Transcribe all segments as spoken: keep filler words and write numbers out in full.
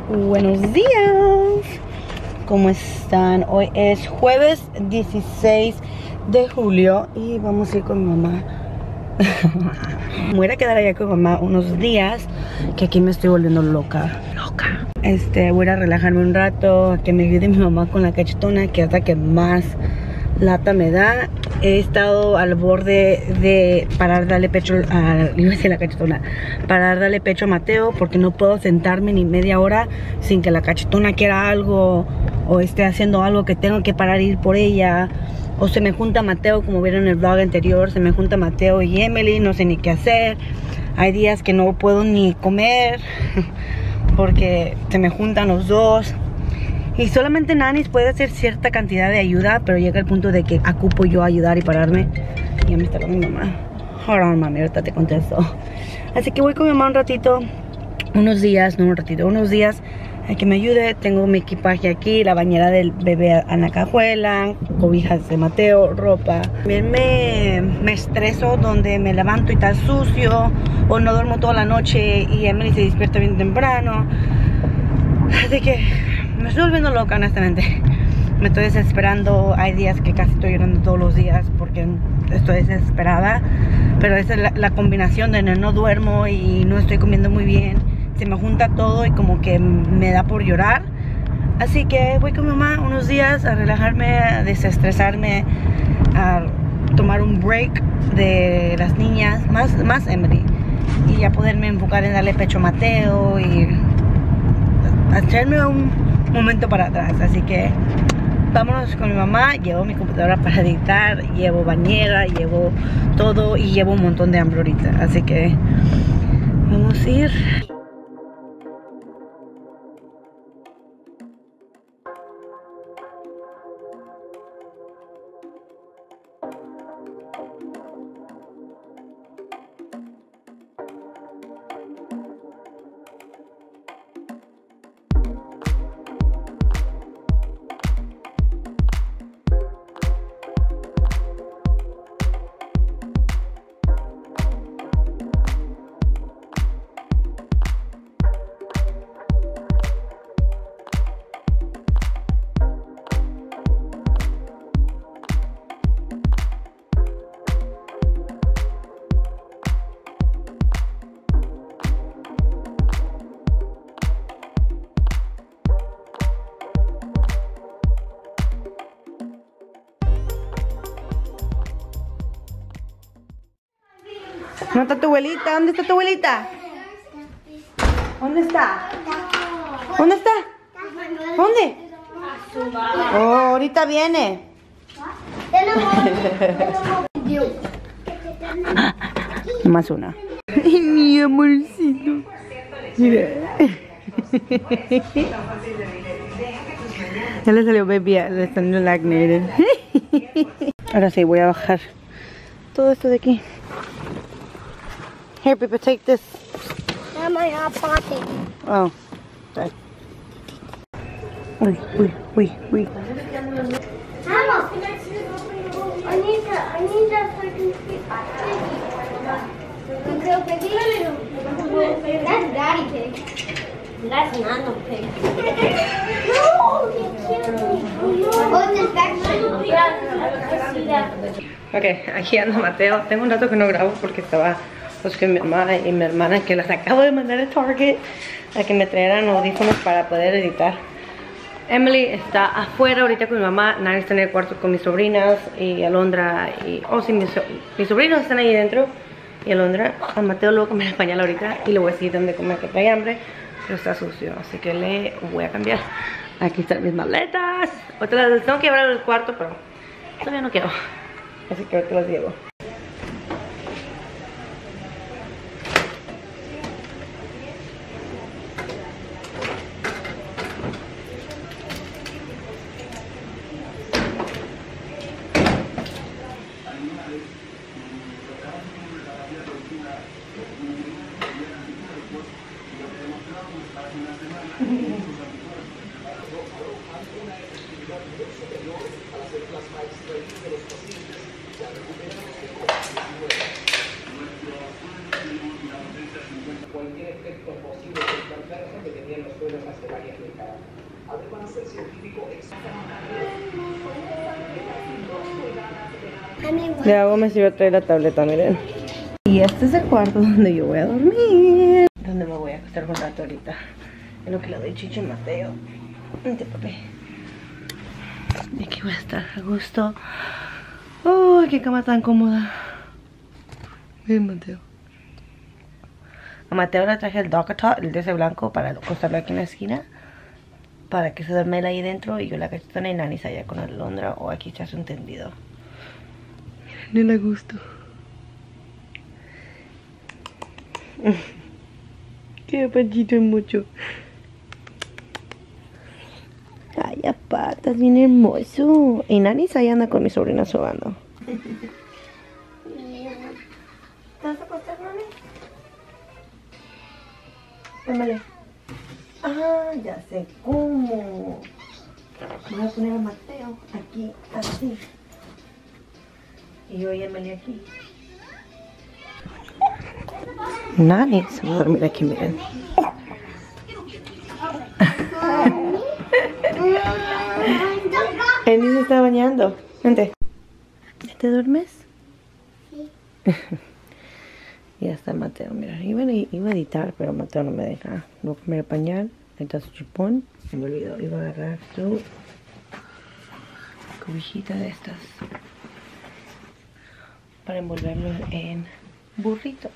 Buenos días, ¿cómo están? Hoy es jueves dieciséis de julio y vamos a ir con mi mamá. Me voy a quedar allá con mamá unos días, que aquí me estoy volviendo loca, loca. Este, voy a relajarme un rato, a que me ayude mi mamá con la cachetona, que es la que más lata me da. He estado al borde de parar darle pecho a, iba a decir la cachetona, parar darle pecho a Mateo, porque no puedo sentarme ni media hora sin que la cachetona quiera algo o esté haciendo algo que tengo que parar e ir por ella. O se me junta Mateo, como vieron en el vlog anterior, se me junta Mateo y Emily, no sé ni qué hacer. Hay días que no puedo ni comer porque se me juntan los dos. Y solamente Nanis puede hacer cierta cantidad de ayuda, pero llega el punto de que ocupo yo ayudar y pararme. Y ya me está con mi mamá. Hold on, mami, ahorita te contesto. Así que voy con mi mamá un ratito, unos días, no un ratito, unos días, a que me ayude. Tengo mi equipaje aquí, la bañera del bebé en la cajuela, cobijas de Mateo, ropa. También me, me estreso donde me levanto y está sucio, o no duermo toda la noche y Emily se despierta bien temprano. Así que me estoy volviendo loca, honestamente. Me estoy desesperando. Hay días que casi estoy llorando todos los días porque estoy desesperada. Pero esa es la, la combinación de no duermo y no estoy comiendo muy bien. Se me junta todo y como que me da por llorar. Así que voy con mi mamá unos días a relajarme, a desestresarme, a tomar un break de las niñas, más, más Emily. Y a poderme enfocar en darle pecho a Mateo y hacerme un momento para atrás. Así que vámonos con mi mamá. Llevo mi computadora para editar, llevo bañera, llevo todo y llevo un montón de hambre ahorita. Así que vamos a ir. ¿No está tu abuelita? ¿Dónde está tu abuelita? ¿Dónde está? ¿Dónde está? ¿Dónde? Oh, ahorita viene. Más una. Ay, mi amorcito. Mira. Ya le salió baby, le salió el acné. Ahora sí, voy a bajar todo esto de aquí. Here, people, take this. That's my hot pocket. Oh, sorry. Uy, uy, uy, uy. Mama, I need to, I need that freaking pig. That's daddy pig. That's nano pig. No, he killed me. Oh, it's infection. Yeah, I see that. Ok, aquí anda Mateo. Tengo un rato que no grabo porque estaba pues con mi hermana y mi hermana, que las acabo de mandar a Target a que me trajeran audífonos para poder editar. Emily está afuera ahorita con mi mamá. Nani está en el cuarto con mis sobrinas y Alondra y... Oh, sí, mis, so mis sobrinos están ahí dentro y Alondra. A Mateo lo voy a comer español ahorita y le voy a decir dónde comer, que trae hambre, pero está sucio, así que le voy a cambiar. Aquí están mis maletas. Ahorita las tengo que llevar al cuarto, pero todavía no quiero, así que ahorita las llevo. Cualquier efecto posible que tenían los suelos hacia De agua me sirve traer la tableta, miren. Y este es el cuarto donde yo voy a dormir. Donde me voy a acostar un rato ahorita. En lo que le doy chicho y Mateo. Vente, papi. Y aquí voy a estar a gusto. Uy, qué cama tan cómoda. Ven, Mateo. A Mateo le traje el Docatop, el de ese blanco, para acostarlo aquí en la esquina. Para que se duerme él ahí dentro y yo la cachetona y Nani se allá con el Londra o aquí se hace un tendido. Miren, no le gusto. Qué pachito es mucho. Ay, apá, estás bien hermoso. Y Nani ahí anda con mi sobrina sobando. ¿Te vas a acostar, Nani? Tómale. Ah, ya sé cómo. Voy a poner a Mateo aquí, así. Y yo y Emily aquí. Nani se va a dormir aquí, miren. Andy se está bañando. Vente. ¿Te duermes? Sí. Y ya está Mateo, mira. Iba a, iba a editar, pero Mateo no me deja. Voy a comer el pañal. Ahí está su chupón. Me olvidó. Iba a agarrar su cobijita de estas para envolverlo en burrito.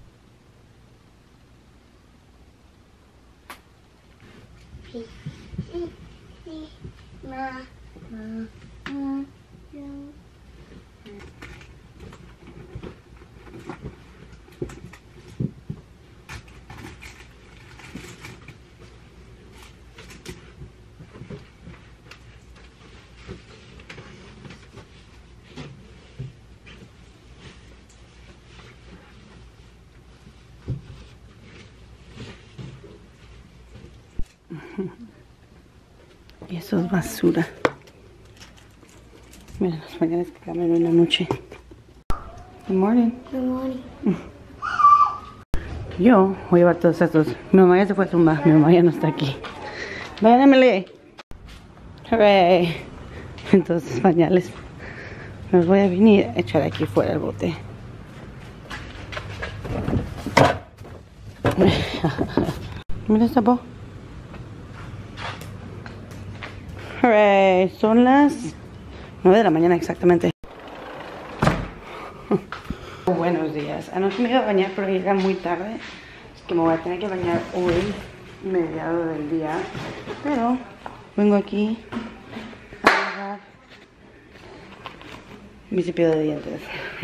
Sí, sí, sí, ma, ma, ma, no. Y eso es basura. Miren los pañales que cambiaron en la noche. Good morning. Good morning. Yo voy a llevar todos estos. Mi mamá ya se fue a Zumba. Mi mamá ya no está aquí. Vayan, Emily. Hooray. Entonces pañales los voy a venir a echar aquí fuera el bote. Mira esta po. Hooray. Son las nueve de la mañana exactamente. Buenos días. Anoche me iba a bañar, pero llega muy tarde. Es que me voy a tener que bañar hoy, mediado del día. Pero vengo aquí a agarrar mi cepillo de dientes.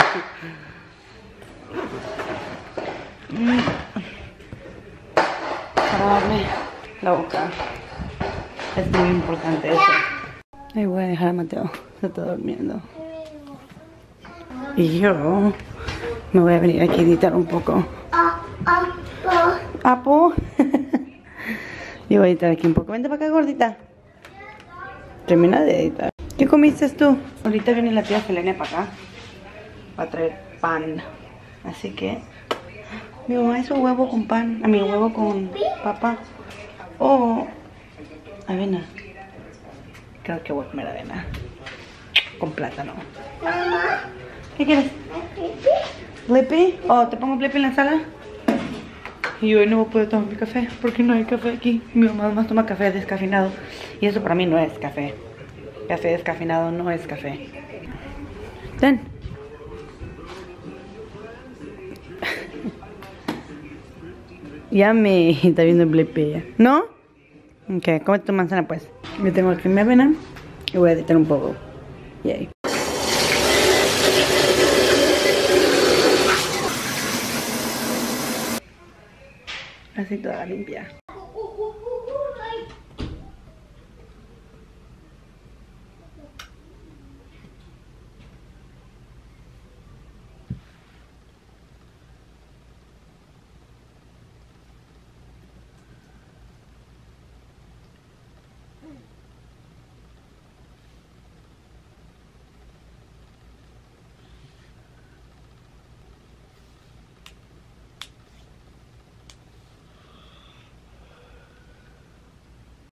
Para darme la boca. Es muy importante eso. Ahí voy a dejar a Mateo. Se está durmiendo. Y yo me voy a venir aquí a editar un poco. ¿Apo? Yo voy a editar aquí un poco. Vente para acá, gordita. Termina de editar. ¿Qué comiste tú? Ahorita viene la tía Selene para acá. Va a traer pan. Así que mi mamá hizo huevo con pan. A mi huevo con papa. O avena. Creo que voy a comer avena. Con plátano. ¿Qué quieres? ¿Blippi? ¿O te pongo Blippi en la sala? Y hoy no voy a poder tomar mi café porque no hay café aquí. Mi mamá más toma café descafeinado. Y eso para mí no es café. Café descafeinado no es café. Ten. Ya me está viendo Blippi ya. ¿No? Ok, come tu manzana pues. Me tengo aquí mi avena y voy a editar un poco. Yay. Así toda limpia.